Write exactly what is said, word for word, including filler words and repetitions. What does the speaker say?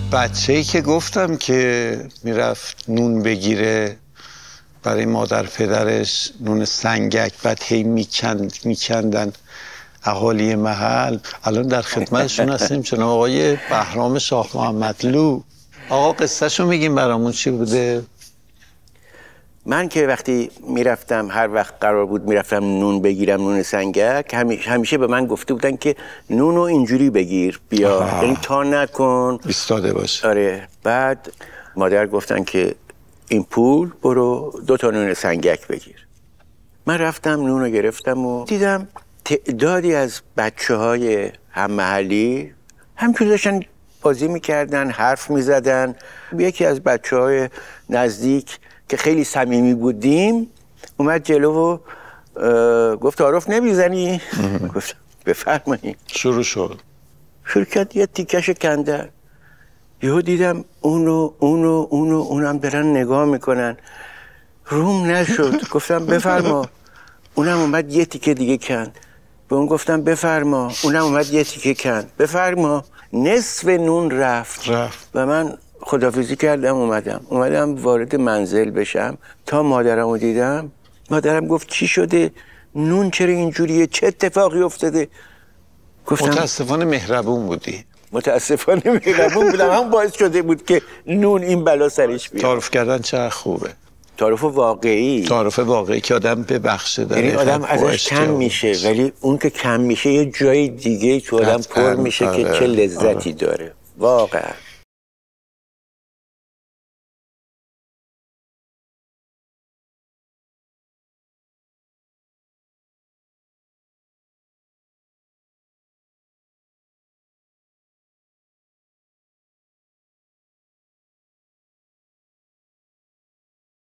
بچه‌ای که گفتم که میرفت نون بگیره برای مادر پدرش، نون سنگک، بعد هی میکند میکندن اهالی محل. الان در خدمتشون هستیم جناب آقای بهرام شاه محمدلو. آقا قصهشو میگیم برامون چی بوده؟ من که وقتی میرفتم، هر وقت قرار بود میرفتم نون بگیرم، نون سنگک، همیشه, همیشه به من گفته بودن که نونو اینجوری بگیر بیا، یعنی تا نکن، ایستاده باشه. آره. بعد مادر گفتن که این پول برو دو تا نون سنگک بگیر. من رفتم نونو گرفتم و دیدم تعدادی از بچه های هم محلی همینجور داشتن بازی میکردن، حرف میزدن. یکی از بچه های نزدیک که خیلی صمیمی بودیم اومد جلو و گفت تعارف نمیزنی؟ گفت بفرمایید. شروع شد. شروع کرد یه تیکش کندن. یهو دیدم اونو اونو اونو اونم دارن نگاه میکنن، روم نشد. گفتم بفرما. اونم اومد یه تیکه دیگه کند. به اون گفتم بفرما. اونم اومد یه تیکه کند. بفرما. نصف نون رفت. رفت. و من خداحافظی کردم اومدم اومدم وارد منزل بشم. تا مادرم رو دیدم، مادرم گفت چی شده؟ نون چرا اینجوریه؟ چه اتفاقی افتاده؟ گفتم متاسفانه مهربون بودی. متاسفانه مهربون بودم، هم باعث شده بود که نون این بلا سرش بیاد. تعارف کردن چه خوبه. تعارف واقعی. تعارف واقعی که آدم ببخشه داره. یعنی آدم ازش کم میشه، ولی اون که کم میشه یه جای دیگه تو آدم پر میشه که چه لذتی داره واقعا.